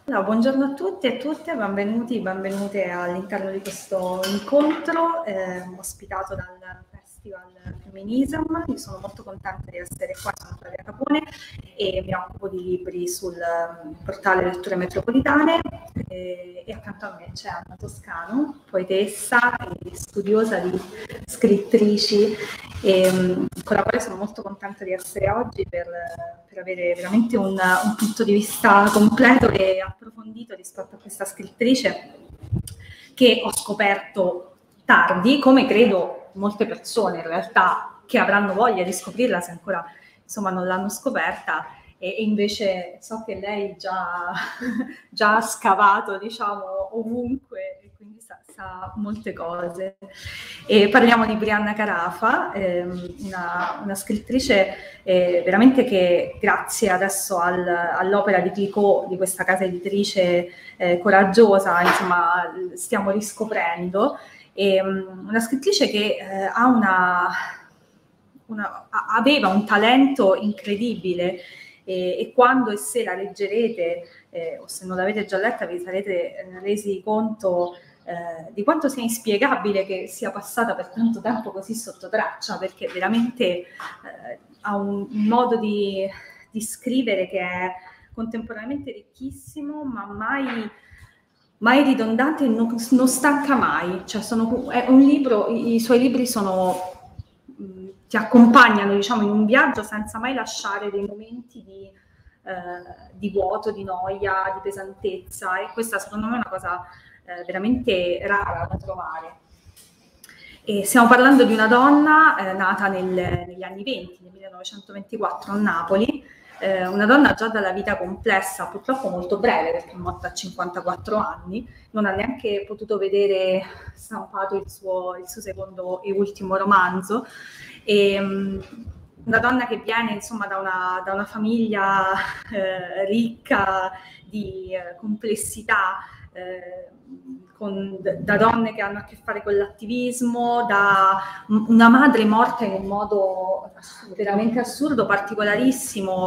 Allora, buongiorno a tutti e a tutte, benvenuti, benvenute all'interno di questo incontro ospitato dal Festival Feminism. Io sono molto contenta di essere qua, sono Flavia Capone e mi occupo di libri sul portale Letture Metropolitane e accanto a me c'è Anna Toscano, poetessa e studiosa di scrittrici con la quale sono molto contenta di essere oggi per avere veramente un punto di vista completo e approfondito rispetto a questa scrittrice che ho scoperto tardi, come credo molte persone in realtà che avranno voglia di scoprirla se ancora insomma non l'hanno scoperta, e invece so che lei già ha scavato diciamo ovunque e quindi sa molte cose. E parliamo di Brianna Carafa, una scrittrice veramente che grazie adesso all'opera di Clicquot, di questa casa editrice coraggiosa, insomma, stiamo riscoprendo. Una scrittrice che aveva un talento incredibile e quando e se la leggerete o se non l'avete già letta vi sarete resi conto di quanto sia inspiegabile che sia passata per tanto tempo così sotto traccia, perché veramente ha un modo di scrivere che è contemporaneamente ricchissimo, ma mai ridondante e non stanca mai. Cioè è un libro, i suoi libri ti accompagnano diciamo in un viaggio senza mai lasciare dei momenti di vuoto, di noia, di pesantezza, e questa secondo me è una cosa veramente rara da trovare. E stiamo parlando di una donna nata negli anni 20, nel 1924 a Napoli, una donna già dalla vita complessa, purtroppo molto breve perché è morta a 54 anni, non ha neanche potuto vedere stampato il suo secondo e ultimo romanzo. Una donna che viene insomma da una famiglia ricca di complessità, da donne che hanno a che fare con l'attivismo, da una madre morta in un modo veramente assurdo, particolarissimo,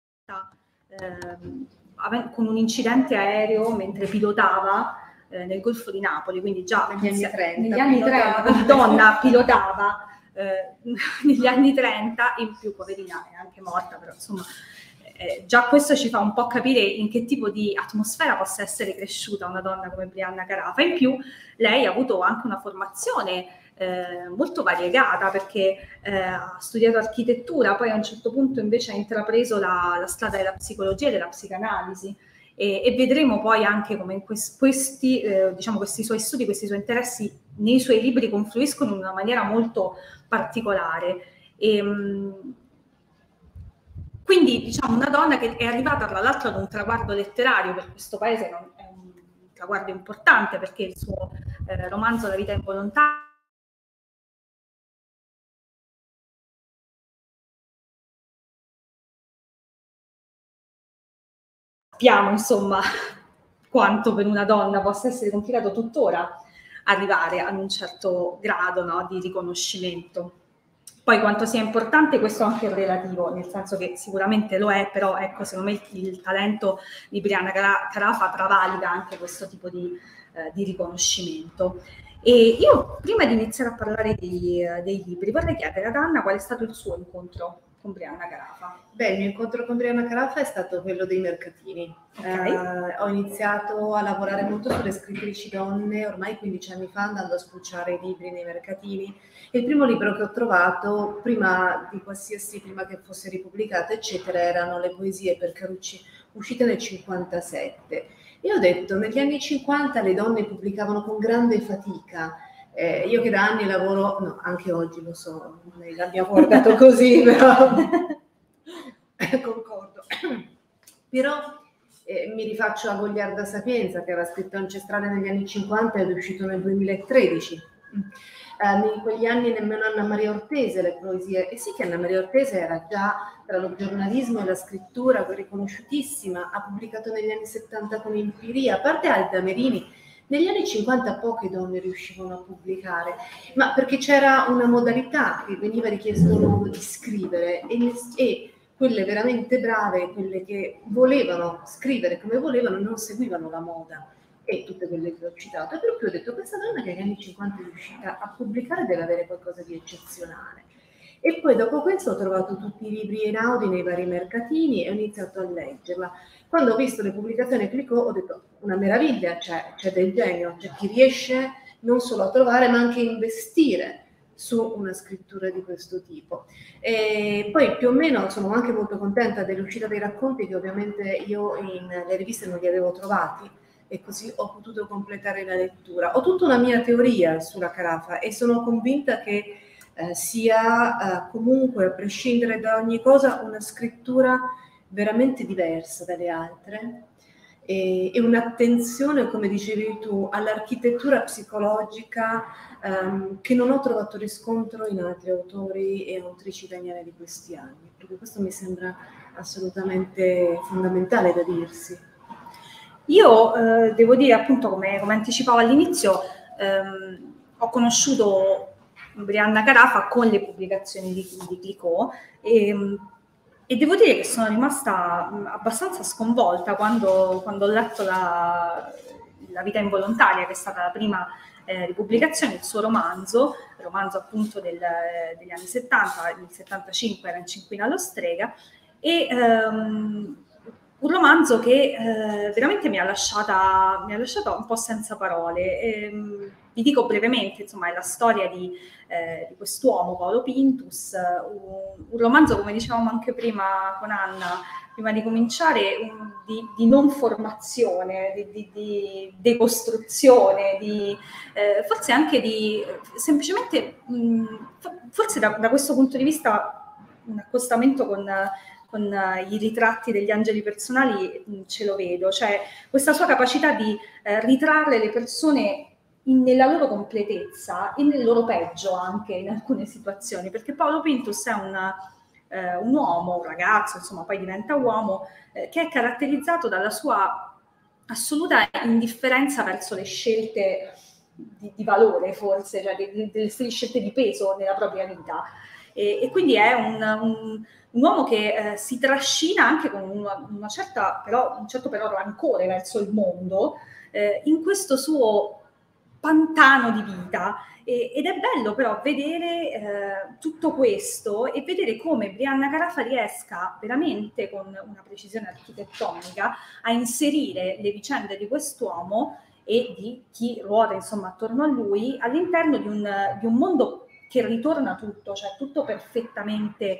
con un incidente aereo mentre pilotava nel Golfo di Napoli, quindi già negli anni 30 una donna pilotava negli anni 30, in più poverina è anche morta, però insomma già questo ci fa un po' capire in che tipo di atmosfera possa essere cresciuta una donna come Brianna Carafa. In più lei ha avuto anche una formazione molto variegata, perché ha studiato architettura, poi a un certo punto invece ha intrapreso la strada della psicologia e della psicanalisi, e vedremo poi anche come in questi suoi studi, questi suoi interessi nei suoi libri confluiscono in una maniera molto particolare. Quindi diciamo una donna che è arrivata tra l'altro ad un traguardo letterario, per questo paese è un traguardo importante, perché il suo romanzo La vita involontaria sappiamo insomma quanto per una donna possa essere complicato tuttora arrivare ad un certo grado, no, di riconoscimento. Poi quanto sia importante questo anche è relativo, nel senso che sicuramente lo è, però ecco, secondo me il talento di Brianna Carafa travalica anche questo tipo di riconoscimento. E io prima di iniziare a parlare dei libri vorrei chiedere ad Anna qual è stato il suo incontro con Brianna Carafa. Beh, il mio incontro con Brianna Carafa è stato quello dei mercatini. Okay. Ho iniziato a lavorare molto sulle scrittrici donne ormai 15 anni fa, andando a spulciare i libri nei mercatini. Il primo libro che ho trovato, prima che fosse ripubblicata, eccetera, erano le poesie per Carucci, uscite nel 57. E ho detto, negli anni 50 le donne pubblicavano con grande fatica. Io che da anni lavoro, no, anche oggi lo so, lei l'abbiamo guardato così, però concordo. Però mi rifaccio a Goliarda Sapienza, che aveva scritto Ancestrale negli anni 50 ed è uscito nel 2013. In quegli anni nemmeno Anna Maria Ortese, le poesie, e sì che Anna Maria Ortese era già tra lo giornalismo e la scrittura riconosciutissima, ha pubblicato negli anni 70 con Empiria, a parte Alda Merini. Negli anni 50 poche donne riuscivano a pubblicare, ma perché c'era una modalità che veniva richiesto loro di scrivere e quelle veramente brave, quelle che volevano scrivere come volevano, non seguivano la moda, e tutte quelle che ho citato. E per cui ho detto, questa donna che negli anni 50 è riuscita a pubblicare deve avere qualcosa di eccezionale. E poi dopo questo ho trovato tutti i libri Einaudi nei vari mercatini e ho iniziato a leggerla. Quando ho visto le pubblicazioni Clicquot ho detto, una meraviglia, c'è del genio, c'è chi riesce non solo a trovare ma anche a investire su una scrittura di questo tipo. E poi più o meno sono anche molto contenta dell'uscita dei racconti, che ovviamente io nelle riviste non li avevo trovati, e così ho potuto completare la lettura. Ho tutta una mia teoria sulla Carafa e sono convinta che sia comunque, a prescindere da ogni cosa, una scrittura veramente diversa dalle altre, e un'attenzione, come dicevi tu, all'architettura psicologica che non ho trovato riscontro in altri autori e autrici italiane di questi anni, perché questo mi sembra assolutamente fondamentale da dirsi. Io devo dire, appunto, come anticipavo all'inizio, ho conosciuto Brianna Carafa con le pubblicazioni di Clicquot, e devo dire che sono rimasta abbastanza sconvolta quando ho letto la vita involontaria, che è stata la prima ripubblicazione, il suo romanzo appunto degli anni 70, il 75 era Cinquina allo Strega, e un romanzo che veramente mi ha lasciata un po' senza parole. Vi dico brevemente, insomma, è la storia di quest'uomo, Paolo Pintus, un romanzo, come dicevamo anche prima con Anna, prima di cominciare, di non formazione, di decostruzione, forse anche semplicemente, forse da questo punto di vista, un accostamento con i ritratti degli angeli personali ce lo vedo, cioè questa sua capacità di ritrarre le persone nella loro completezza e nel loro peggio anche in alcune situazioni, perché Paolo Pintus è un uomo, un ragazzo, insomma poi diventa uomo, che è caratterizzato dalla sua assoluta indifferenza verso le scelte di valore, forse, cioè delle scelte di peso nella propria vita. E quindi è un uomo che si trascina anche con un certo però rancore verso il mondo, in questo suo pantano di vita, ed è bello però vedere tutto questo e vedere come Brianna Carafa riesca veramente con una precisione architettonica a inserire le vicende di quest'uomo e di chi ruota insomma attorno a lui all'interno di un mondo che ritorna tutto, cioè tutto perfettamente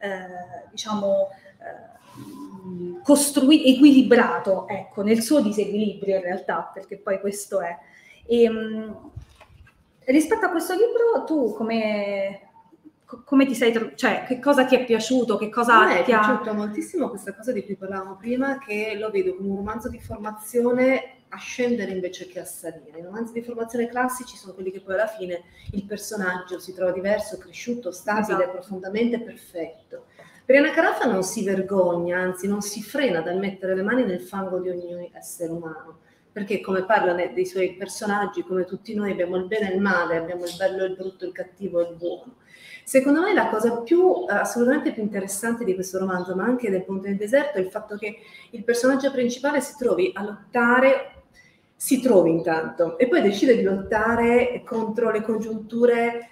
equilibrato, ecco, nel suo disequilibrio in realtà, perché poi questo è. Rispetto a questo libro, tu come ti sei cioè che cosa ti è piaciuto, che cosa a me è piaciuto moltissimo questa cosa di cui parlavamo prima, che lo vedo come un romanzo di formazione a scendere invece che a salire. I romanzi di formazione classici sono quelli che poi alla fine il personaggio si trova diverso, cresciuto, stabile, esatto, profondamente perfetto. Brianna Carafa non si vergogna, anzi non si frena dal mettere le mani nel fango di ogni essere umano, perché come parla dei suoi personaggi, come tutti noi, abbiamo il bene e il male, abbiamo il bello e il brutto, il cattivo e il buono. Secondo me la cosa assolutamente più interessante di questo romanzo, ma anche del Ponte del Deserto, è il fatto che il personaggio principale si trovi a lottare, si trovi intanto, e poi decide di lottare contro le congiunture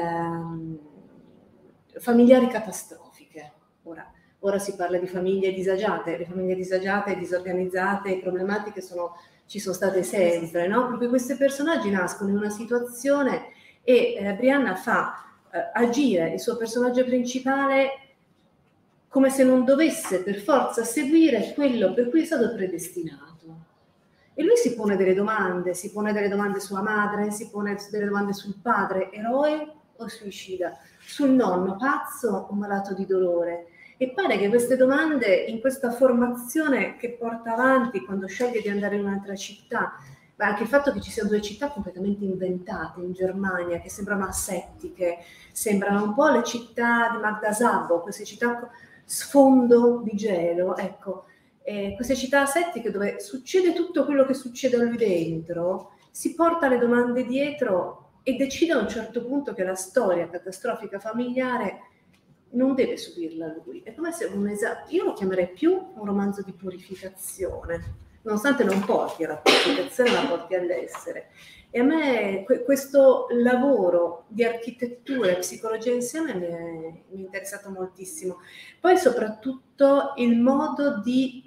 familiari catastrofiche. Ora si parla di famiglie disagiate, le famiglie disagiate, disorganizzate, problematiche ci sono state sempre, no? Proprio questi personaggi nascono in una situazione e Brianna fa agire il suo personaggio principale come se non dovesse per forza seguire quello per cui è stato predestinato. E lui si pone delle domande sulla madre, si pone delle domande sul padre, eroe o suicida, sul nonno, pazzo o malato di dolore. E pare che queste domande, in questa formazione che porta avanti quando sceglie di andare in un'altra città, ma anche il fatto che ci siano due città completamente inventate in Germania, che sembrano asettiche, sembrano un po' le città di Magda Szabo, queste città sfondo di gelo, ecco, queste città asettiche dove succede tutto quello che succede a lui dentro, si porta le domande dietro e decide a un certo punto che la storia catastrofica familiare non deve subirla lui. È come se io lo chiamerei più un romanzo di purificazione, nonostante non porti alla purificazione, ma porti all'essere. E a me questo lavoro di architettura e psicologia insieme mi è interessato moltissimo. Poi soprattutto il modo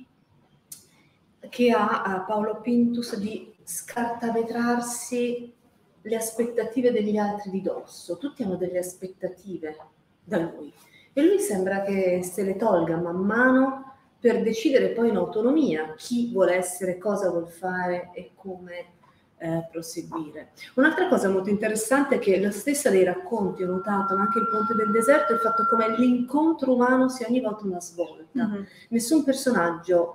che ha Paolo Pintus di scartavetrarsi le aspettative degli altri di dosso. Tutti hanno delle aspettative da lui e lui sembra che se le tolga man mano per decidere poi in autonomia chi vuole essere, cosa vuol fare e come proseguire. Un'altra cosa molto interessante è che la stessa dei racconti ho notato, ma anche il Ponte del Deserto, è il fatto come l'incontro umano sia ogni volta una svolta. Nessun personaggio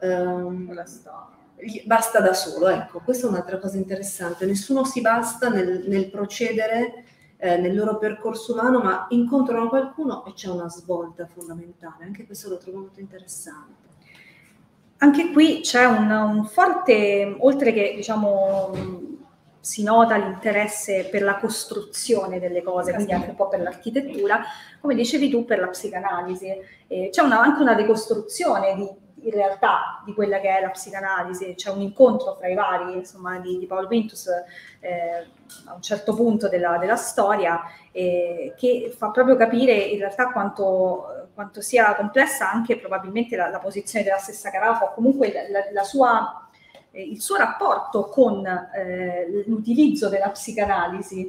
basta da solo, ecco, questa è un'altra cosa interessante. Nessuno si basta nel procedere nel loro percorso umano, ma incontrano qualcuno e c'è una svolta fondamentale. Anche questo lo trovo molto interessante. Anche qui c'è un forte, oltre che diciamo si nota l'interesse per la costruzione delle cose, quindi anche un po' per l'architettura, come dicevi tu, per la psicanalisi. C'è anche una decostruzione in realtà di quella che è la psicanalisi, c'è un incontro fra i vari, insomma, di Paolo Pintus a un certo punto della storia che fa proprio capire in realtà quanto sia complessa anche probabilmente la posizione della stessa Carafa, o comunque il suo rapporto con l'utilizzo della psicanalisi,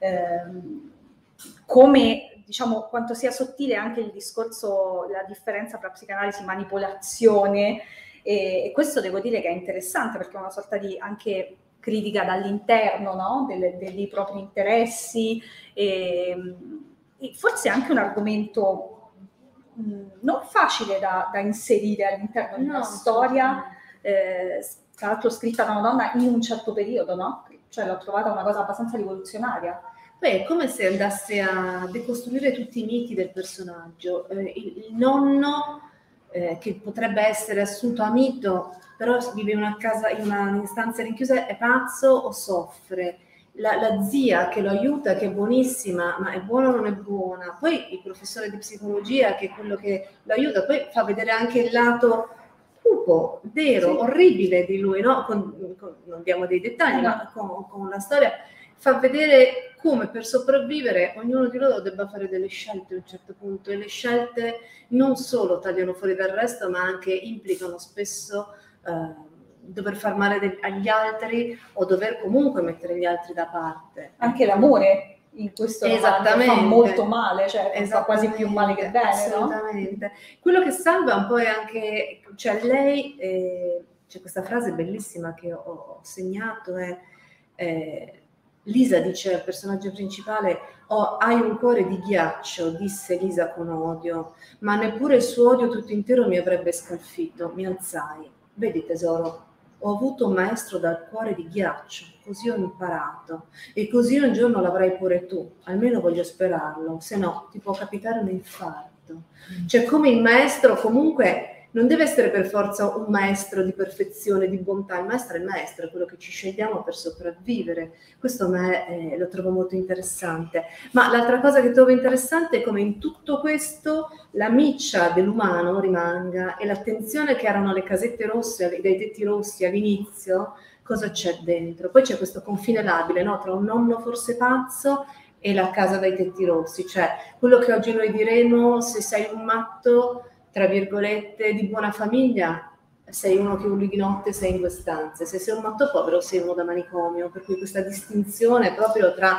come diciamo quanto sia sottile anche il discorso, la differenza tra psicanalisi e manipolazione, e questo devo dire che è interessante perché è una sorta di anche critica dall'interno, no? dei propri interessi, e forse anche un argomento non facile da inserire all'interno di una storia, tra l'altro scritta da una donna in un certo periodo, no? Cioè l'ho trovata una cosa abbastanza rivoluzionaria. Beh, è come se andasse a decostruire tutti i miti del personaggio. Il nonno, che potrebbe essere assunto a mito, però vive in una stanza rinchiusa, è pazzo o soffre? La zia che lo aiuta, che è buonissima, ma è buona o non è buona? Poi il professore di psicologia, che è quello che lo aiuta, poi fa vedere anche il lato cupo, vero, sì, orribile di lui, no? Non diamo dei dettagli, ma con la storia fa vedere come per sopravvivere ognuno di loro debba fare delle scelte a un certo punto, e le scelte non solo tagliano fuori dal resto, ma anche implicano spesso dover far male agli altri o dover comunque mettere gli altri da parte. Anche l'amore in questo romanzo fa molto male, cioè fa quasi più male che bene, assolutamente. No? Quello che salva un po' è anche, cioè lei, c'è questa frase bellissima che ho segnato, Lisa dice al personaggio principale: "Oh, hai un cuore di ghiaccio", disse Lisa con odio, "ma neppure il suo odio tutto intero mi avrebbe scalfito". Mi alzai. "Vedi tesoro, ho avuto un maestro dal cuore di ghiaccio, così ho imparato, e così un giorno l'avrai pure tu, almeno voglio sperarlo, se no ti può capitare un infarto". Cioè come il maestro comunque non deve essere per forza un maestro di perfezione, di bontà. Il maestro è il maestro, è quello che ci scegliamo per sopravvivere. Questo a me lo trovo molto interessante. Ma l'altra cosa che trovo interessante è come in tutto questo la miccia dell'umano rimanga, e l'attenzione che erano le casette rosse, dai tetti rossi all'inizio, cosa c'è dentro. Poi c'è questo confine labile, no? Tra un nonno forse pazzo e la casa dai tetti rossi. Cioè quello che oggi noi diremo, se sei un matto, tra virgolette, di buona famiglia, sei uno che urli di notte, sei in due stanze. Se sei un matto povero, sei uno da manicomio. Per cui questa distinzione proprio tra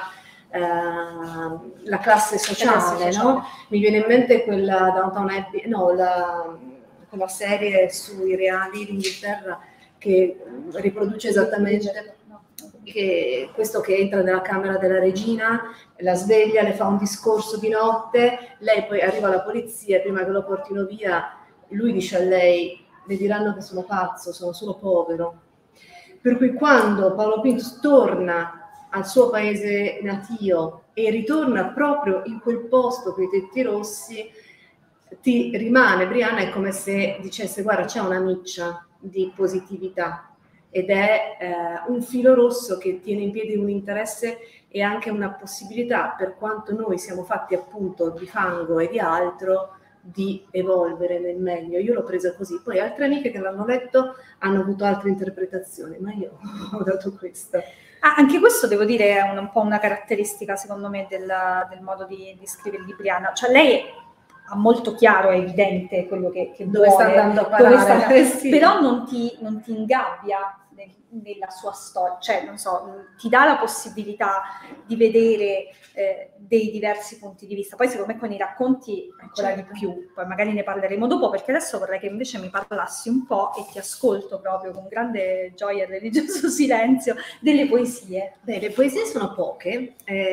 la classe sociale, no? Mi viene in mente quella Downton Abbey, no, quella serie sui reali d'Inghilterra che riproduce esattamente che questo che entra nella camera della regina, la sveglia, le fa un discorso di notte, lei poi arriva alla polizia, prima che lo portino via, lui dice a lei: "Le diranno che sono pazzo, sono solo povero". Per cui quando Paolo Pintus torna al suo paese natio e ritorna proprio in quel posto con i tetti rossi, ti rimane, Brianna, è come se dicesse: "Guarda, c'è una miccia di positività". ed è un filo rosso che tiene in piedi un interesse e anche una possibilità, per quanto noi siamo fatti appunto di fango e di altro, di evolvere nel meglio. Io l'ho presa così, poi altre amiche che l'hanno letto hanno avuto altre interpretazioni, ma io ho dato questa. Anche questo devo dire è un po' una caratteristica secondo me del modo di scrivere di Brianna, cioè lei ha molto chiaro, è evidente quello che dove vuole, sta andando a parare, sì. Però non ti ingabbia nella sua storia, cioè non so, ti dà la possibilità di vedere dei diversi punti di vista. Poi secondo me con i racconti ancora di più, poi magari ne parleremo dopo, perché adesso vorrei che invece mi parlassi un po', e ti ascolto proprio con grande gioia e religioso silenzio, delle poesie. Beh, le poesie sono poche,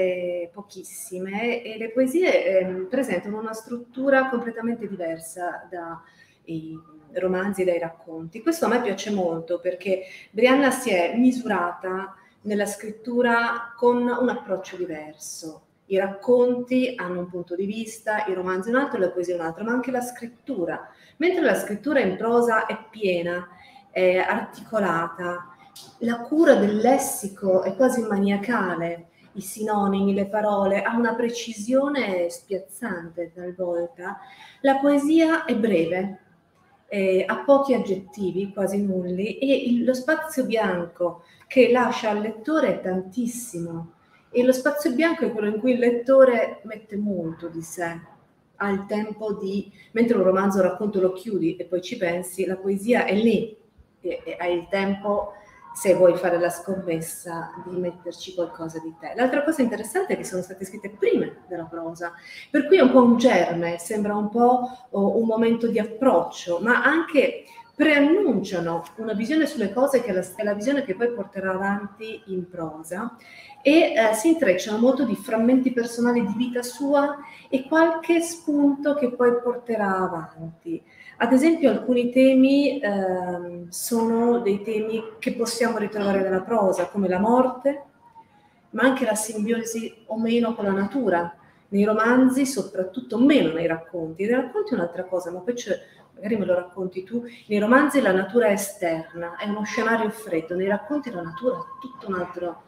pochissime, e le poesie presentano una struttura completamente diversa dai romanzi e dai racconti. Questo a me piace molto perché Brianna si è misurata nella scrittura con un approccio diverso. I racconti hanno un punto di vista, i romanzi un altro, la poesia un altro, ma anche la scrittura. Mentre la scrittura in prosa è piena, è articolata, la cura del lessico è quasi maniacale, i sinonimi, le parole, ha una precisione spiazzante talvolta. La poesia è breve, ha pochi aggettivi, quasi nulli, e lo spazio bianco che lascia al lettore è tantissimo. E lo spazio bianco è quello in cui il lettore mette molto di sé, ha il tempo di... Mentre un romanzo racconto lo chiudi e poi ci pensi, la poesia è lì, e hai il tempo, se vuoi fare la scommessa, di metterci qualcosa di te. L'altra cosa interessante è che sono state scritte prima della prosa, per cui è un po' un germe, sembra un po' un momento di approccio, ma anche preannunciano una visione sulle cose che è la visione che poi porterà avanti in prosa, e si intrecciano molto di frammenti personali di vita sua e qualche spunto che poi porterà avanti. Ad esempio alcuni temi sono dei temi che possiamo ritrovare nella prosa, come la morte, ma anche la simbiosi o meno con la natura. Nei romanzi, soprattutto meno nei racconti. Nei racconti è un'altra cosa, ma poi magari me lo racconti tu. Nei romanzi la natura è esterna, è uno scenario freddo. Nei racconti la natura ha tutto un altro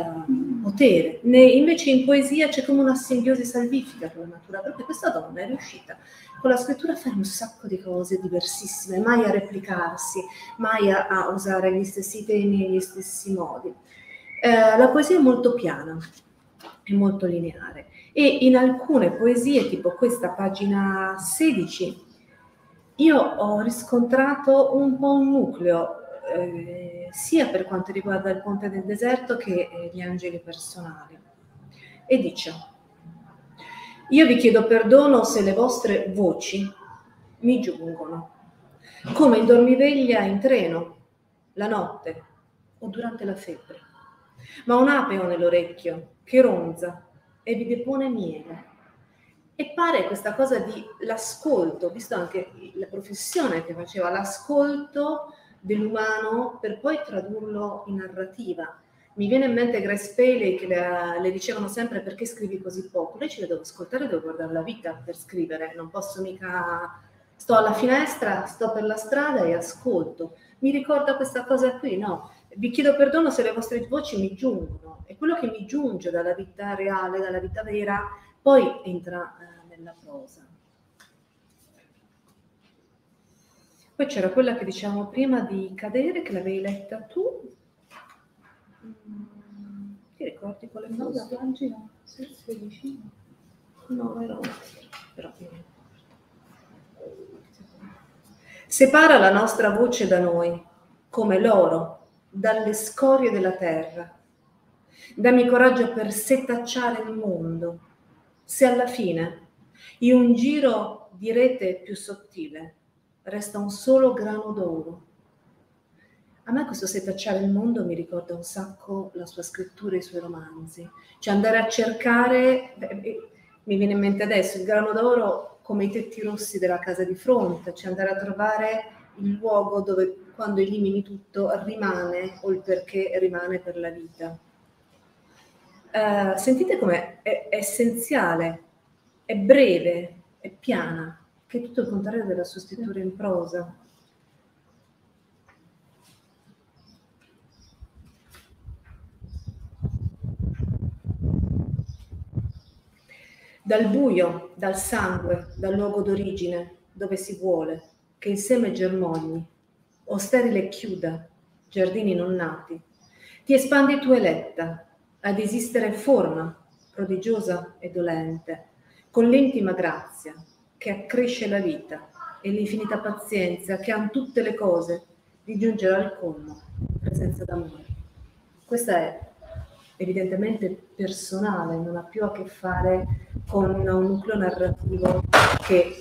potere. Invece in poesia c'è come una simbiosi salvifica con la natura, perché questa donna è riuscita con la scrittura a fare un sacco di cose diversissime, mai a replicarsi, mai a usare gli stessi temi e gli stessi modi. La poesia è molto piana, è molto lineare, e in alcune poesie, tipo questa, pagina 16, io ho riscontrato un po' un nucleo, sia per quanto riguarda il Ponte del Deserto che gli angeli personali. E dice: io vi chiedo perdono se le vostre voci mi giungono, come in dormiveglia in treno, la notte o durante la febbre. Ma un'ape ho nell'orecchio che ronza e vi depone miele. E pare questa cosa di l'ascolto, visto anche la professione che faceva, l'ascolto dell'umano per poi tradurlo in narrativa. Mi viene in mente Grace Paley che le dicevano sempre: perché scrivi così poco? Lei ci devo ascoltare, devo guardare la vita per scrivere, non posso mica... Sto alla finestra, sto per la strada e ascolto. Mi ricorda questa cosa qui, no? Vi chiedo perdono se le vostre voci mi giungono, e quello che mi giunge dalla vita reale, dalla vita vera, poi entra nella prosa. Poi c'era quella che dicevamo prima di Cadere, che l'avevi letta tu. Ti ricordi quale cosa? La pagina 16. No, era però separa la nostra voce da noi, come l'oro dalle scorie della terra. Dammi coraggio per setacciare il mondo, se alla fine, in un giro di rete più sottile, resta un solo grano d'oro. A me questo setacciare il mondo mi ricorda un sacco la sua scrittura e i suoi romanzi. Cioè andare a cercare, mi viene in mente adesso, il grano d'oro come i tetti rossi della casa di fronte, cioè andare a trovare il luogo dove quando elimini tutto rimane, o il perché rimane per la vita. Sentite com'è è essenziale, è breve, è piana, che è tutto il contrario della sua scrittura in prosa. dal buio, dal sangue, dal luogo d'origine, dove si vuole, che il seme germogli, o sterile chiuda, giardini non nati. Ti espandi tu eletta, ad esistere forma, prodigiosa e dolente, con l'intima grazia, che accresce la vita, e l'infinita pazienza che han tutte le cose, di giungere al colmo, presenza d'amore. Questa è evidentemente personale, non ha più a che fare con un nucleo narrativo che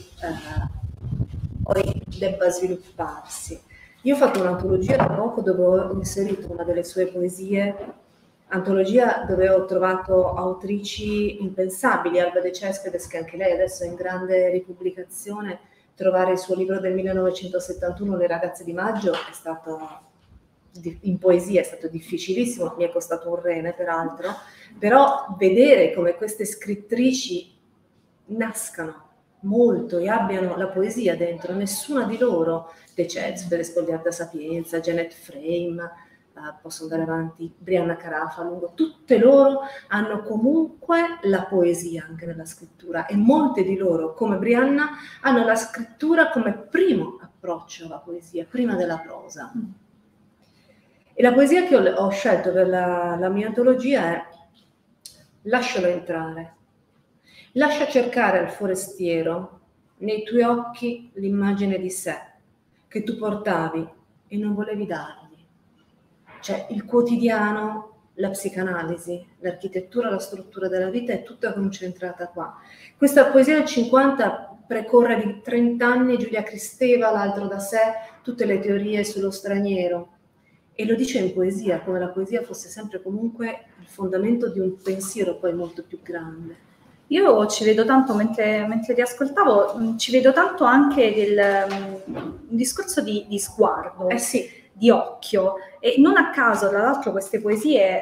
poi debba svilupparsi. Io ho fatto un'antologia da poco dove ho inserito una delle sue poesie, antologia dove ho trovato autrici impensabili, Alba De Cespedes, che anche lei adesso è in grande ripubblicazione. Trovare il suo libro del 1971, Le ragazze di maggio, è stato in poesia è stato difficilissimo, mi è costato un rene peraltro, però vedere come queste scrittrici nascano molto e abbiano la poesia dentro, nessuna di loro, De Cespedes, Goliarda Sapienza, Janet Frame, posso andare avanti, Brianna Carafa, lungo, tutte loro hanno comunque la poesia anche nella scrittura, e molte di loro, come Brianna, hanno la scrittura come primo approccio alla poesia, prima della prosa. E la poesia che ho scelto per la mia antologia è Lascialo entrare. Lascia cercare al forestiero nei tuoi occhi l'immagine di sé che tu portavi e non volevi dargli. Cioè il quotidiano, la psicanalisi, l'architettura, la struttura della vita è tutta concentrata qua. Questa poesia del 50 precorre di 30 anni Giulia Kristeva, L'altro da sé, tutte le teorie sullo straniero. E lo dice in poesia, come la poesia fosse sempre comunque il fondamento di un pensiero poi molto più grande. Io ci vedo tanto, mentre ti ascoltavo, ci vedo tanto anche un discorso di sguardo, Sì. Di occhio, e non a caso, tra l'altro, queste poesie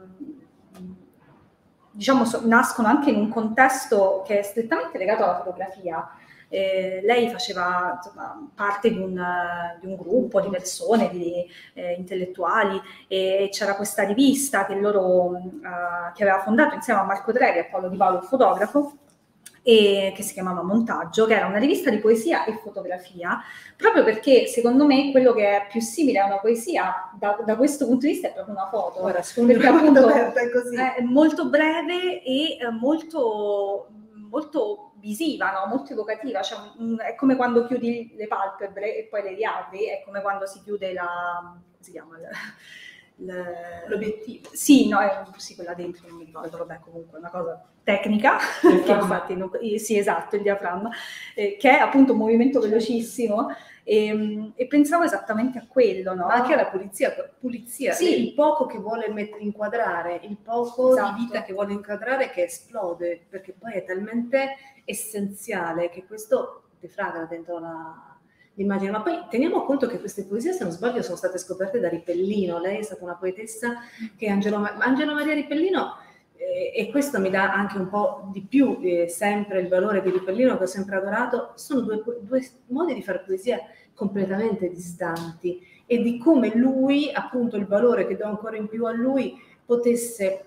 diciamo nascono anche in un contesto che è strettamente legato alla fotografia. Lei faceva parte di un gruppo di persone, di intellettuali, e c'era questa rivista che aveva fondato insieme a Marco Dreri e Paolo Di Paolo, il fotografo, e che si chiamava Montaggio, che era una rivista di poesia e fotografia, proprio perché secondo me quello che è più simile a una poesia da questo punto di vista è proprio una foto. Ora, perché appunto è così. È molto breve e molto visiva, no? Molto evocativa, cioè, è come quando chiudi le palpebre e poi le riapri, è come quando si chiude come si chiama? L'obiettivo. Sì, no, sì, quella dentro, non mi ricordo, vabbè, comunque è una cosa tecnica, che infatti sì, esatto, il diaframma, che è appunto un movimento velocissimo, e pensavo esattamente a quello, no? Ma anche alla pulizia, sì. Il poco che vuole inquadrare, il poco Esatto. di vita che vuole inquadrare, che esplode, perché poi è talmente essenziale che questo defraga dentro l'immagine. Ma poi teniamo conto che queste poesie, se non sbaglio, sono state scoperte da Ripellino. Lei è stata una poetessa che Angelo Maria Ripellino, e questo mi dà anche un po' di più sempre il valore di Ripellino, che ho sempre adorato. Sono due modi di fare poesia completamente distanti, e di come lui, appunto, il valore che do ancora in più a lui, potesse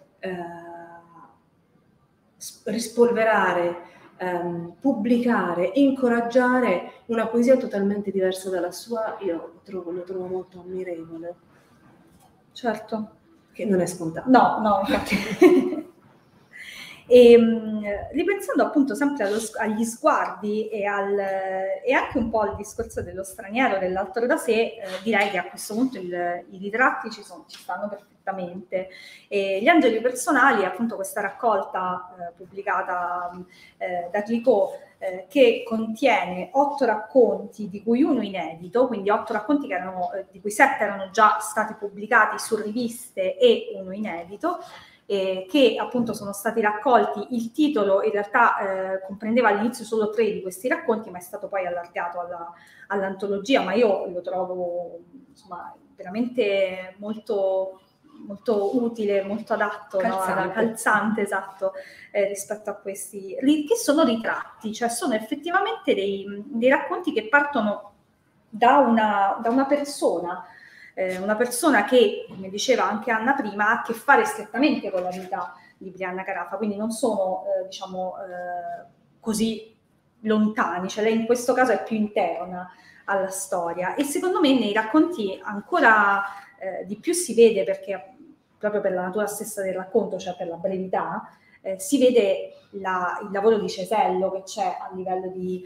rispolverare, pubblicare, incoraggiare una poesia totalmente diversa dalla sua. Io lo trovo molto ammirevole. Certo. Che non è scontato. No, infatti. E ripensando appunto sempre agli sguardi e anche un po' al discorso dello straniero, dell'altro da sé, direi che a questo punto i ritratti ci stanno perfettamente. E Gli angeli personali, appunto, questa raccolta pubblicata da Clicquot, che contiene 8 racconti, di cui uno inedito, quindi 8 racconti di cui 7 erano già stati pubblicati su riviste e uno inedito, che appunto sono stati raccolti. Il titolo in realtà comprendeva all'inizio solo 3 di questi racconti, ma è stato poi allargato all'antologia, ma io lo trovo insomma veramente molto, molto utile, molto adatto, calzante, esatto, rispetto a questi, che sono ritratti, cioè sono effettivamente dei racconti che partono da una persona che, come diceva anche Anna prima, ha a che fare strettamente con la vita libri di Anna Carafa, quindi non sono diciamo così lontani, cioè lei in questo caso è più interna alla storia, e secondo me nei racconti ancora di più si vede, perché proprio per la natura stessa del racconto, cioè per la brevità, si vede il lavoro di cesello che c'è a livello di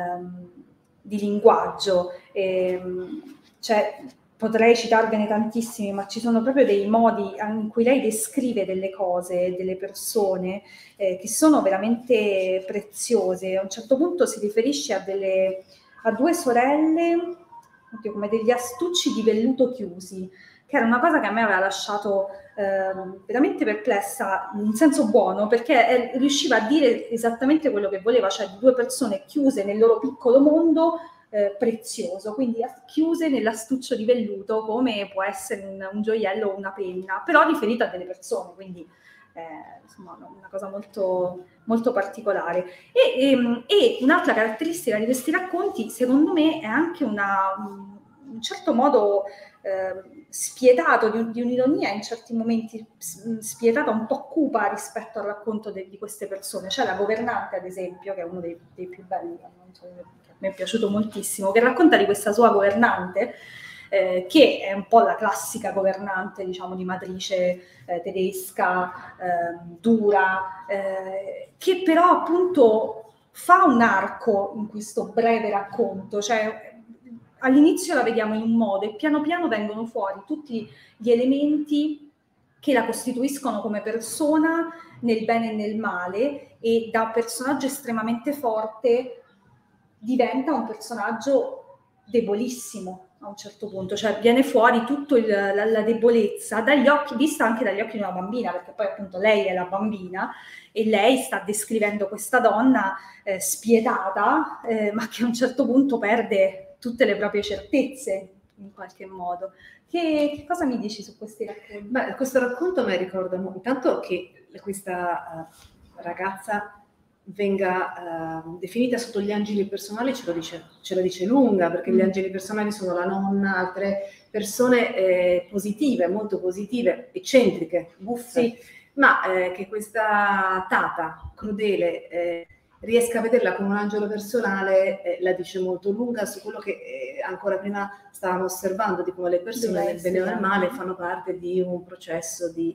linguaggio. Cioè, potrei citarvene tantissimi, ma ci sono proprio dei modi in cui lei descrive delle cose, delle persone, che sono veramente preziose. A un certo punto si riferisce a due sorelle, oddio, come degli astucci di velluto chiusi, che era una cosa che a me aveva lasciato veramente perplessa, in senso buono, perché riusciva a dire esattamente quello che voleva, cioè di due persone chiuse nel loro piccolo mondo prezioso, quindi chiuse nell'astuccio di velluto, come può essere un gioiello o una penna, però riferito a delle persone, quindi insomma una cosa molto, molto particolare. E un'altra caratteristica di questi racconti, secondo me, è anche un certo modo spietato, di un'ironia in certi momenti spietata, un po' cupa rispetto al racconto di queste persone. C'è la governante, ad esempio, che è uno dei più belli, non so, che mi è piaciuto moltissimo, che racconta di questa sua governante, che è un po' la classica governante, diciamo, di matrice tedesca, dura, che però appunto fa un arco in questo breve racconto, cioè all'inizio la vediamo in un modo e piano piano vengono fuori tutti gli elementi che la costituiscono come persona nel bene e nel male, e da personaggio estremamente forte diventa un personaggio debolissimo a un certo punto, cioè viene fuori tutta la debolezza dagli occhi, vista anche dagli occhi di una bambina, perché poi appunto lei è la bambina e lei sta descrivendo questa donna spietata, ma che a un certo punto perde tutte le proprie certezze in qualche modo. Che cosa mi dici su questi racconti? Beh, questo racconto mi ricorda intanto che questa ragazza venga definita sotto gli angeli personali, ce la dice lunga, perché gli angeli personali sono la nonna, altre persone positive, molto positive, eccentriche, buffe, sì, ma che questa tata crudele riesca a vederla come un angelo personale, la dice molto lunga su quello che ancora prima stavamo osservando, di come le persone nel bene o nel male fanno parte di un processo di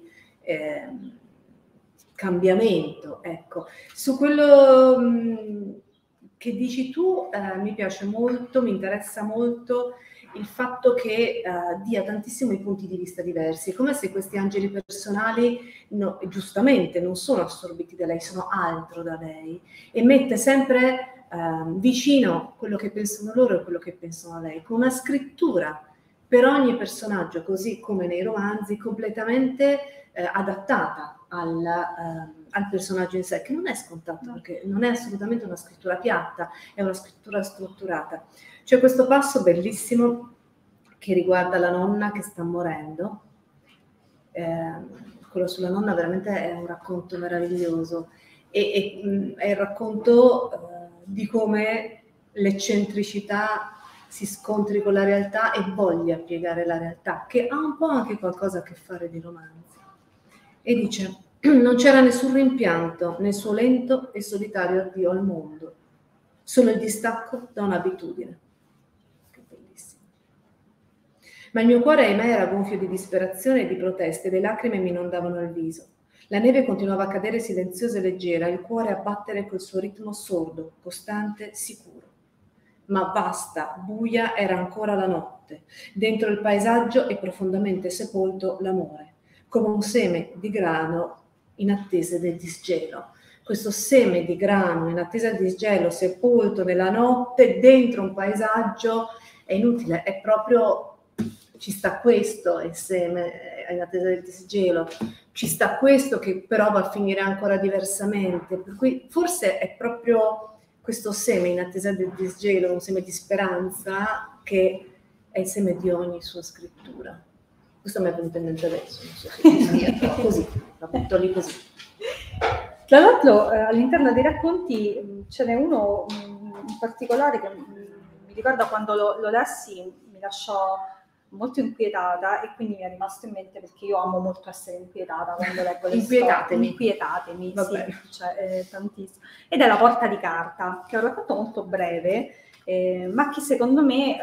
cambiamento. Ecco, su quello che dici tu mi piace molto, mi interessa molto il fatto che dia tantissimi punti di vista diversi, come se questi angeli personali giustamente non sono assorbiti da lei, sono altro da lei, e mette sempre vicino quello che pensano loro e quello che pensano a lei, con una scrittura per ogni personaggio, così come nei romanzi, completamente adattata al personaggio in sé, che non è scontato, perché non è assolutamente una scrittura piatta, è una scrittura strutturata. C'è questo passo bellissimo che riguarda la nonna che sta morendo. Quello sulla nonna veramente è un racconto meraviglioso, è il racconto di come l'eccentricità si scontri con la realtà e voglia piegare la realtà, che ha un po' anche qualcosa a che fare di romanzi. E dice: non c'era nessun rimpianto nel suo lento e solitario addio al mondo, solo il distacco da un'abitudine. Che bellissimo. Ma il mio cuore, ahimè, era gonfio di disperazione e di proteste, le lacrime mi inondavano il viso. La neve continuava a cadere silenziosa e leggera, il cuore a battere col suo ritmo sordo, costante, sicuro. Ma vasta, buia era ancora la notte. Dentro il paesaggio è profondamente sepolto l'amore, come un seme di grano in attesa del disgelo. Questo seme di grano in attesa del disgelo, sepolto nella notte, dentro un paesaggio, è inutile, è proprio, ci sta questo, il seme in attesa del disgelo, ci sta questo che però va a finire ancora diversamente, per cui forse è proprio questo seme in attesa del disgelo, un seme di speranza, che è il seme di ogni sua scrittura. Questo mi è venuto in mente adesso, non so se sia, però così, la butto lì così. Tra l'altro all'interno dei racconti ce n'è uno in particolare che mi ricorda quando lo lessi, mi lasciò molto inquietata, e quindi mi è rimasto in mente perché io amo molto essere inquietata quando leggo le storie. Inquietatemi, sì, cioè, tantissimo. Ed è La porta di carta, che è un racconto molto breve, ma che secondo me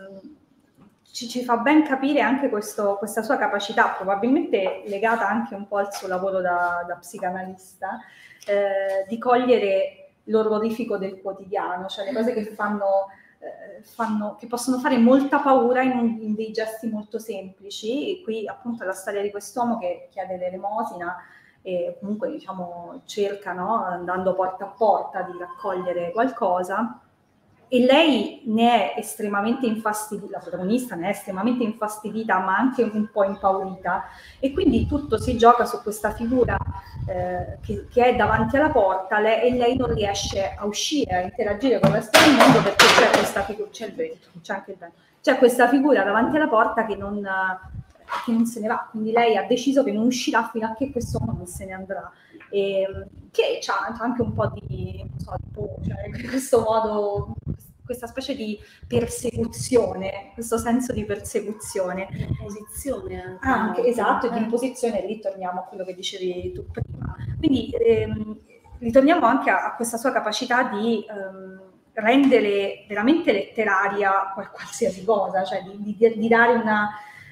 ci fa ben capire anche questa sua capacità, probabilmente legata anche un po' al suo lavoro da psicanalista, di cogliere l'orrorifico del quotidiano, cioè le cose che che possono fare molta paura in dei gesti molto semplici. E qui appunto è la storia di quest'uomo che chiede l'elemosina e comunque diciamo cerca, no, andando porta a porta, di raccogliere qualcosa, e lei ne è estremamente infastidita, la protagonista ne è estremamente infastidita ma anche un po' impaurita, e quindi tutto si gioca su questa figura che è davanti alla porta, e lei non riesce a uscire, a interagire con il resto del mondo, perché c'è questa figura, c'è il vento, c'è anche il vento, c'è questa figura davanti alla porta che non se ne va, quindi lei ha deciso che non uscirà fino a che questo uomo non se ne andrà, che c'ha anche un po' di, non so, cioè, in questo modo, questa specie di persecuzione, questo senso di persecuzione. Imposizione anche esatto, di imposizione, lì torniamo a quello che dicevi tu prima. Quindi ritorniamo anche a questa sua capacità di rendere veramente letteraria qualsiasi cosa, cioè di dare una...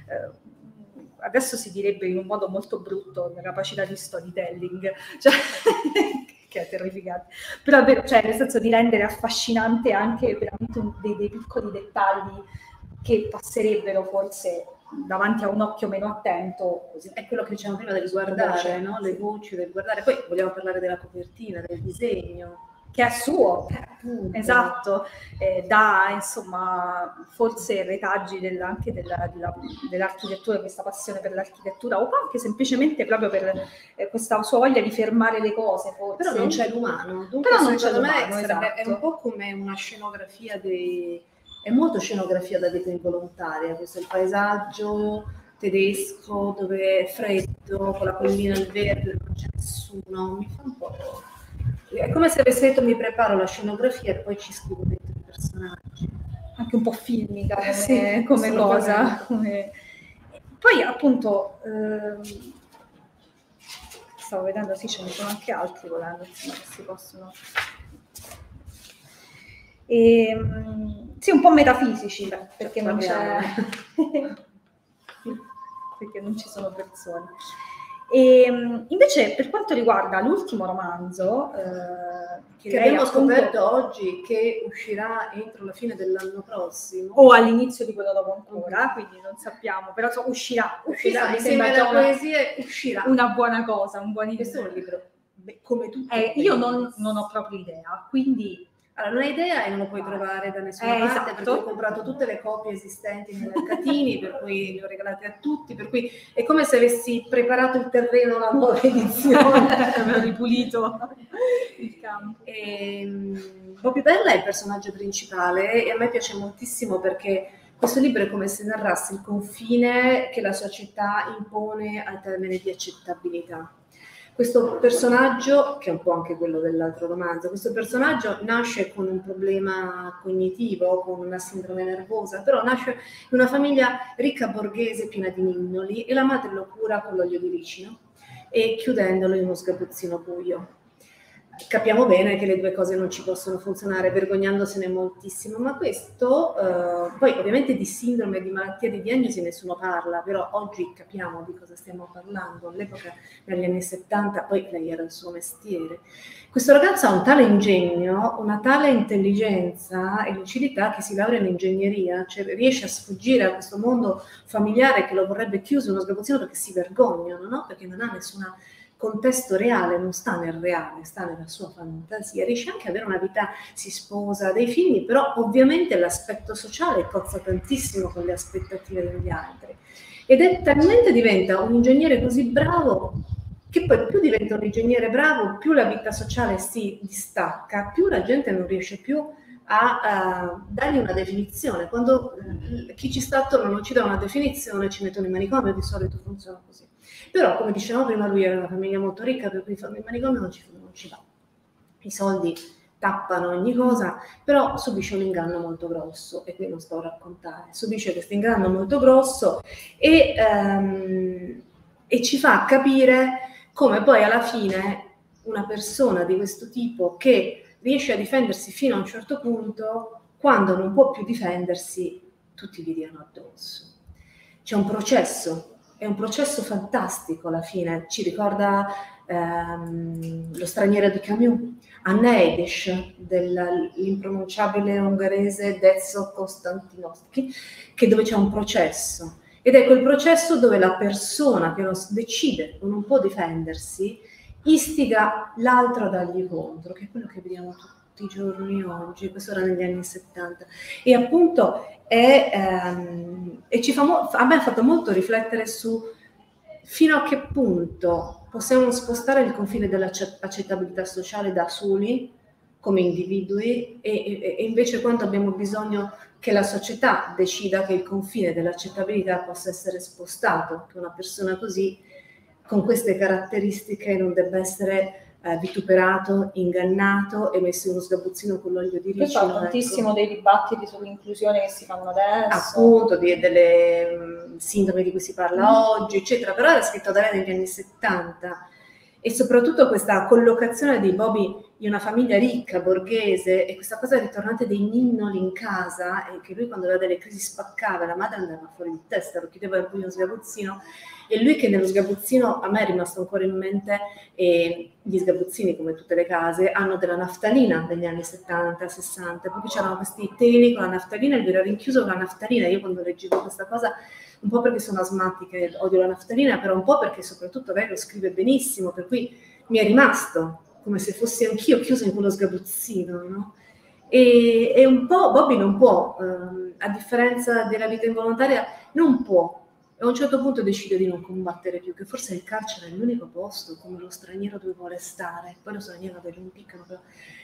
adesso si direbbe in un modo molto brutto, una capacità di storytelling, cioè, che è terrificante, però è vero, cioè nel senso di rendere affascinante anche veramente dei piccoli dettagli che passerebbero forse davanti a un occhio meno attento. Così. È quello che dicevamo prima del guardare, no? Le voci del guardare. Poi vogliamo parlare della copertina, del disegno. Che è suo, esatto, dà insomma forse retaggi anche dell'architettura, questa passione per l'architettura, o anche semplicemente proprio per questa sua voglia di fermare le cose, forse. Però non c'è l'umano, dunque però non c'è l'umano, esatto. È un po' come una scenografia è molto scenografia da vita involontaria, questo è il paesaggio tedesco dove è freddo, con la collina al verde, non c'è nessuno, mi fa un po'... È come se avessi detto mi preparo la scenografia e poi ci scrivo dentro i personaggi. Anche un po' filmica come cosa. Poi appunto stavo vedendo, sì, ce ne sono anche altri volendo, insomma, che si possono... sì, un po' metafisici, perché non c'è... perché non ci sono persone. Invece per quanto riguarda l'ultimo romanzo che abbiamo scoperto oggi, che uscirà entro la fine dell'anno prossimo o all'inizio di quello dopo ancora, quindi non sappiamo, però uscirà insieme alla poesia, uscirà una buona cosa, un buon questo è un libro come tutti io non ho proprio idea, quindi allora, non hai idea e non lo puoi trovare da nessuna parte, esatto. Perché ho comprato tutte le copie esistenti nei mercatini, per cui le ho regalate a tutti, per cui è come se avessi preparato il terreno alla nuova edizione, avevo ripulito il campo. Bobby Bella è il personaggio principale e a me piace moltissimo perché questo libro è come se narrasse il confine che la società impone al termine di accettabilità. Questo personaggio, che è un po' anche quello dell'altro romanzo, questo personaggio nasce con un problema cognitivo, con una sindrome nervosa, però nasce in una famiglia ricca borghese piena di ninnoli e la madre lo cura con l'olio di ricino e chiudendolo in uno sgabuzzino buio. Capiamo bene che le due cose non ci possono funzionare, vergognandosene moltissimo, ma questo, poi ovviamente di sindrome, di malattia, di diagnosi nessuno parla, però oggi capiamo di cosa stiamo parlando. All'epoca, negli anni 70, poi lei era il suo mestiere. Questo ragazzo ha un tale ingegno, una tale intelligenza e lucidità che si laurea in ingegneria, cioè riesce a sfuggire a questo mondo familiare che lo vorrebbe chiuso in uno sgabuzzino perché si vergognano, no? Perché non ha nessun contesto reale, non sta nel reale, sta nella sua fantasia, riesce anche ad avere una vita, si sposa, dei figli, però ovviamente l'aspetto sociale cozza tantissimo con le aspettative degli altri ed è talmente diventa un ingegnere così bravo che poi più diventa un ingegnere bravo, più la vita sociale si distacca, più la gente non riesce più a dargli una definizione. Quando chi ci sta attorno non ci dà una definizione, ci mettono in manicomio, di solito funziona così. Però, come dicevamo prima, lui era una famiglia molto ricca, per cui il manicomio non ci va. I soldi tappano ogni cosa, però subisce un inganno molto grosso, e qui non sto a raccontare, subisce questo inganno molto grosso e ci fa capire come poi alla fine una persona di questo tipo, che riesce a difendersi fino a un certo punto, quando non può più difendersi, tutti gli diano addosso. C'è un processo, è un processo fantastico alla fine, ci ricorda Lo straniero di Camus, Aneidesh, dell'impronunciabile ungherese Dezső Konstantinovsky, che dove c'è un processo, ed è quel processo dove la persona che decide o non può difendersi istiga l'altro a dargli contro, che è quello che vediamo tutti i giorni oggi. Questo era negli anni 70, e appunto a me ha fatto molto riflettere su fino a che punto possiamo spostare il confine dell'accettabilità sociale da soli come individui, e invece quando abbiamo bisogno che la società decida che il confine dell'accettabilità possa essere spostato, che una persona così, con queste caratteristiche, non debba essere vituperato, ingannato e messo in uno sgabuzzino con l'olio di ricino. Questo è tantissimo, ecco, dei dibattiti sull'inclusione che si fanno adesso. Appunto, delle sindrome di cui si parla oggi, eccetera. Però era scritto da lei negli anni 70, e soprattutto questa collocazione di Bobby in una famiglia ricca, borghese, e questa cosa ritornante dei ninnoli in casa, e che lui quando aveva delle crisi spaccava, la madre andava fuori di testa, lo chiudeva in pugno sgabuzzino, e lui che nello sgabuzzino, a me è rimasto ancora in mente, gli sgabuzzini, come tutte le case, hanno della naftalina degli anni 70, 60, perché c'erano questi teli con la naftalina, e lui era rinchiuso con la naftalina. Io quando leggevo questa cosa, un po' perché sono asmatica e odio la naftalina, però un po' perché soprattutto lei lo scrive benissimo, per cui mi è rimasto come se fossi anch'io chiusa in quello sgabuzzino, no? E un po' Bobby non può, a differenza della vita involontaria, non può, e a un certo punto decide di non combattere più, che forse il carcere è l'unico posto come lo straniero dove vuole stare. Poi lo straniero ve lo impiccano, però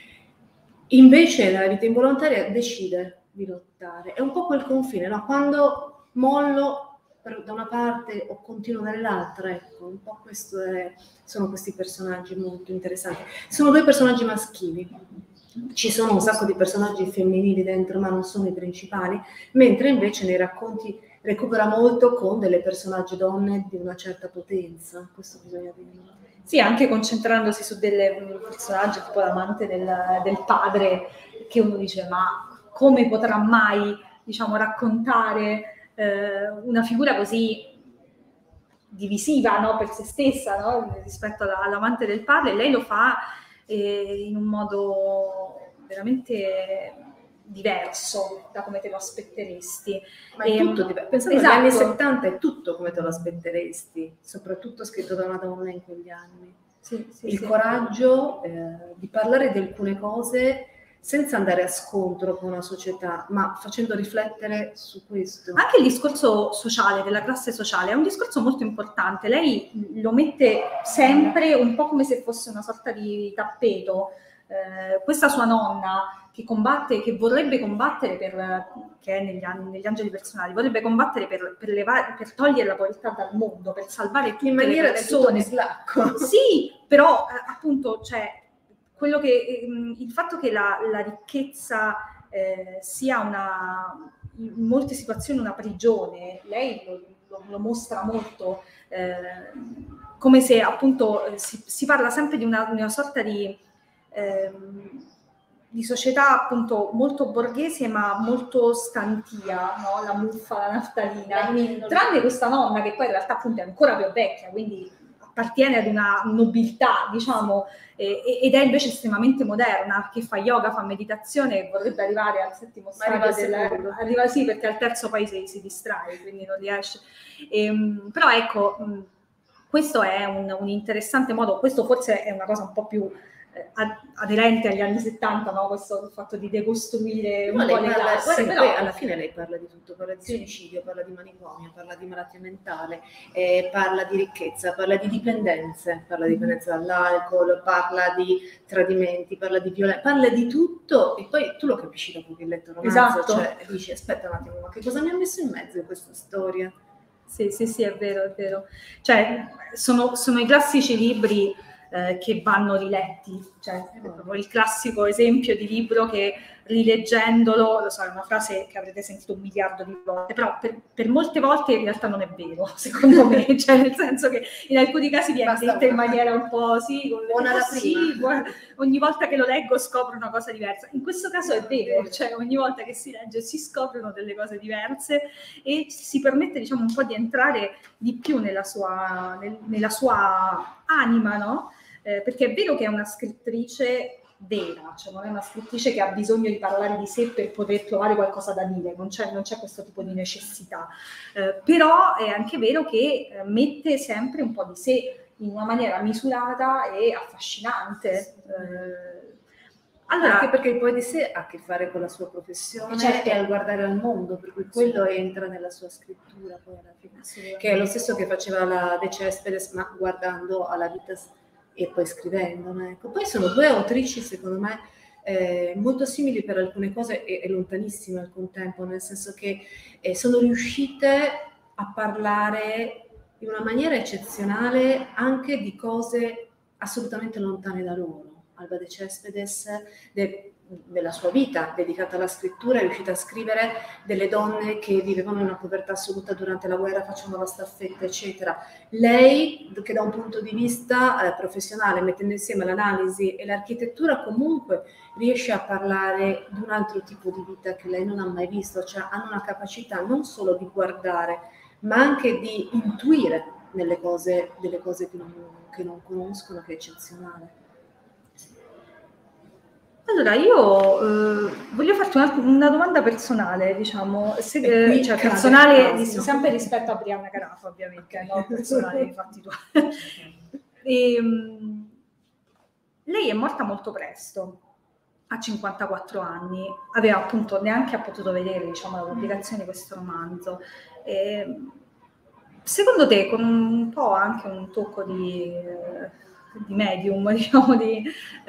invece nella vita involontaria decide di lottare. È un po' quel confine, no? Quando mollo da una parte o continuo dall'altra, ecco, un po' sono questi personaggi molto interessanti. Sono due personaggi maschili, ci sono un sacco di personaggi femminili dentro, ma non sono i principali, mentre invece nei racconti recupera molto con delle personaggi donne di una certa potenza, questo bisogna dirlo. Sì, anche concentrandosi su delle personaggi tipo l'amante del padre, che uno dice, ma come potrà mai, diciamo, raccontare una figura così divisiva, no, per se stessa, no, rispetto all'amante del padre. Lei lo fa in un modo veramente diverso da come te lo aspetteresti. Ma è tutto diverso. Pensando esatto. agli anni 70 è tutto come te lo aspetteresti, soprattutto scritto da una donna in quegli anni. Sì, il coraggio di parlare di alcune cose senza andare a scontro con una società, ma facendo riflettere su questo. Anche il discorso sociale, della classe sociale, è un discorso molto importante. Lei lo mette sempre un po' come se fosse una sorta di tappeto. Questa sua nonna che combatte, che vorrebbe combattere che è negli Angeli Personali, vorrebbe combattere per togliere la povertà dal mondo, per salvare tutte in maniera le persone. Di slacco. Sì, però appunto c'è quello che il fatto che la ricchezza sia in molte situazioni una prigione, lei lo mostra molto, come se appunto si parla sempre di una sorta di società appunto molto borghese ma molto stantia, no? La muffa, la naftalina, tranne questa nonna che poi in realtà appunto è ancora più vecchia, quindi appartiene ad una nobiltà, diciamo, ed è invece estremamente moderna, che fa yoga, fa meditazione e vorrebbe arrivare al settimo stadio arriva sì, perché al terzo poi si distrae, quindi non riesce. Però ecco, questo è un interessante modo, questo forse è una cosa un po' più aderente agli anni 70, no? Questo il fatto di decostruire un po' le classi. Però alla fine lei parla di tutto, parla di suicidio, parla di manicomio, parla di malattia mentale, parla di ricchezza, parla di dipendenze, parla di dipendenza dall'alcol, parla di tradimenti, parla di violenza, parla di tutto, e poi tu lo capisci dopo che hai letto il romanzo, esatto. Cioè dici aspetta un attimo, ma che cosa mi ha messo in mezzo in questa storia? Sì, è vero, è vero. Cioè, sono i classici libri che vanno riletti, cioè è proprio il classico esempio di libro che rileggendolo, lo so, è una frase che avrete sentito 1 miliardo di volte, però per molte volte in realtà non è vero, secondo me, cioè nel senso che in alcuni casi viene detta in maniera un po' ogni volta che lo leggo scopro una cosa diversa. In questo caso è vero, cioè ogni volta che si legge si scoprono delle cose diverse e si permette, diciamo, un po' di entrare di più nella sua anima, no? Perché è vero che è una scrittrice vera, cioè non è una scrittrice che ha bisogno di parlare di sé per poter trovare qualcosa da dire, non c'è questo tipo di necessità, però è anche vero che mette sempre un po' di sé in una maniera misurata e affascinante. Allora, anche perché poi di sé ha a che fare con la sua professione, certo, e al guardare al mondo, per cui quello entra nella sua scrittura poi alla fine, che è lo stesso che faceva la De Cespedes, ma guardando alla vita e poi scrivendo. Ecco. Poi sono 2 autrici, secondo me, molto simili per alcune cose e lontanissime al contempo, nel senso che sono riuscite a parlare in una maniera eccezionale anche di cose assolutamente lontane da loro. Alba De Cespedes, della sua vita dedicata alla scrittura, è riuscita a scrivere delle donne che vivevano in una povertà assoluta durante la guerra, facendo la staffetta, eccetera. Lei, che da un punto di vista professionale, mettendo insieme l'analisi e l'architettura, comunque riesce a parlare di un altro tipo di vita che lei non ha mai visto, cioè hanno una capacità non solo di guardare, ma anche di intuire delle cose che non conoscono, che è eccezionale. Allora, io voglio farti una domanda personale, diciamo, cioè personale sempre rispetto a Brianna Carafa, ovviamente, no? Personale, infatti tu. Lei è morta molto presto, a 54 anni, aveva appunto neanche potuto vedere, diciamo, la pubblicazione di questo romanzo. Secondo te, con un po' anche un tocco di medium, diciamo, di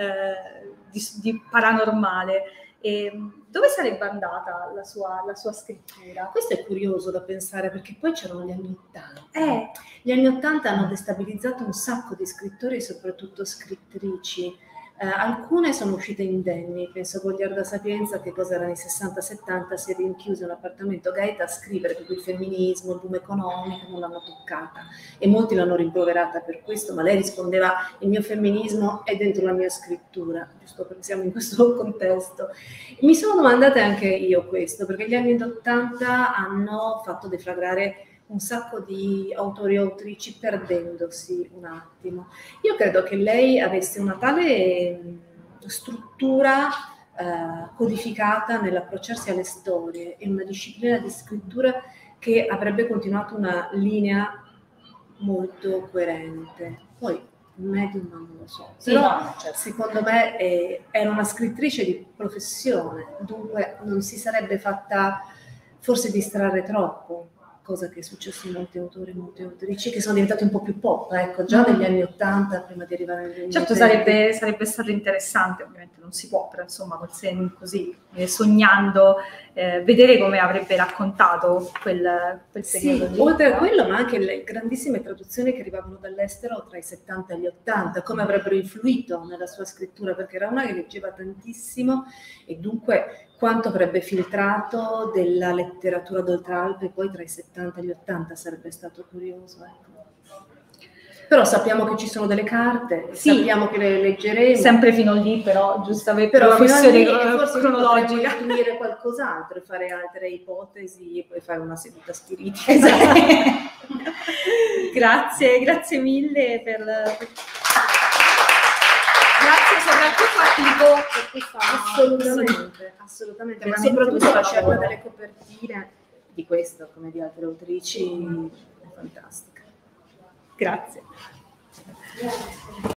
paranormale, dove sarebbe andata la sua scrittura? Questo è curioso da pensare, perché poi c'erano gli anni '80. Gli anni '80 hanno destabilizzato un sacco di scrittori e soprattutto scrittrici. Alcune sono uscite indenni, penso a Goliarda Sapienza, che cosa era nei 60-70, si è rinchiuso in un appartamento Gaeta a scrivere tutto il femminismo, il boom economico, non l'hanno toccata e molti l'hanno rimproverata per questo, ma lei rispondeva: il mio femminismo è dentro la mia scrittura, giusto perché siamo in questo contesto. Mi sono domandata anche io questo, perché gli anni '80 hanno fatto deflagrare un sacco di autori e autrici perdendosi un attimo. Io credo che lei avesse una tale struttura codificata nell'approcciarsi alle storie e una disciplina di scrittura che avrebbe continuato una linea molto coerente. Poi il medium non lo so, sì, però no, certo, secondo me era una scrittrice di professione, dunque non si sarebbe fatta forse distrarre troppo, cosa che è successo in molti autori e molte autrici che sono diventati un po' più pop, ecco, già negli anni '80 prima di arrivare agli anni Certo, sarebbe stato interessante, ovviamente non si può, però insomma così, sognando, vedere come avrebbe raccontato quel periodo lì. Oltre a quello, ma anche le grandissime traduzioni che arrivavano dall'estero tra i 70 e gli 80, come avrebbero influito nella sua scrittura, perché era una che leggeva tantissimo e dunque quanto avrebbe filtrato della letteratura d'Oltralpe poi tra i 70 e gli 80 sarebbe stato curioso, ecco. Però sappiamo che ci sono delle carte, sì, sappiamo che le leggeremo. Sempre fino lì, però giustamente per una questione cronologica. Forse unire qualcos'altro, fare altre ipotesi e poi fare una seduta spiritica. Esatto. Grazie mille per... Grazie soprattutto a Tipo per questa... Assolutamente, ma soprattutto la scelta delle copertine di questo, come di altre autrici, è fantastica. Grazie.